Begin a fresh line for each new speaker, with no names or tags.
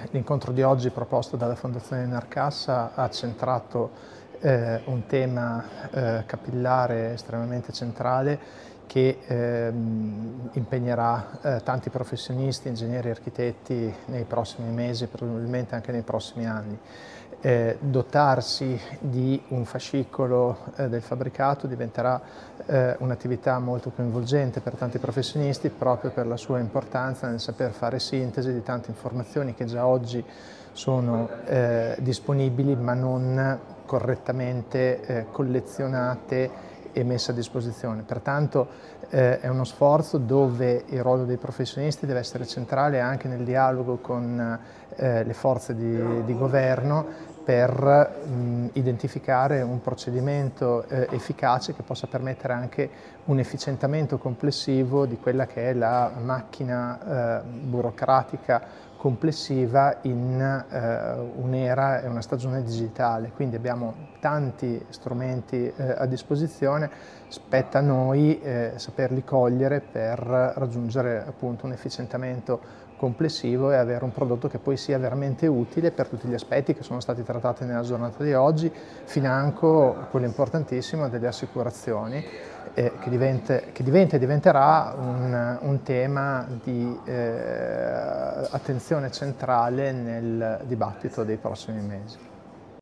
L'incontro di oggi proposto dalla Fondazione Narcassa ha centrato un tema capillare estremamente centrale che impegnerà tanti professionisti, ingegneri e architetti nei prossimi mesi, probabilmente anche nei prossimi anni. Dotarsi di un fascicolo del fabbricato diventerà un'attività molto coinvolgente per tanti professionisti proprio per la sua importanza nel saper fare sintesi di tante informazioni che già oggi sono disponibili ma non correttamente collezionate e messe a disposizione. Pertanto è uno sforzo dove il ruolo dei professionisti deve essere centrale anche nel dialogo con le forze di governo per identificare un procedimento efficace che possa permettere anche un efficientamento complessivo di quella che è la macchina burocratica complessiva in un'era e una stagione digitale. Quindi abbiamo tanti strumenti a disposizione, spetta a noi saperli cogliere per raggiungere appunto un efficientamento complessivo e avere un prodotto che poi sia veramente utile per tutti gli aspetti che sono stati trattati nella giornata di oggi, financo quello importantissimo delle assicurazioni, che diventa e diventerà un tema di attenzione centrale nel dibattito dei prossimi mesi.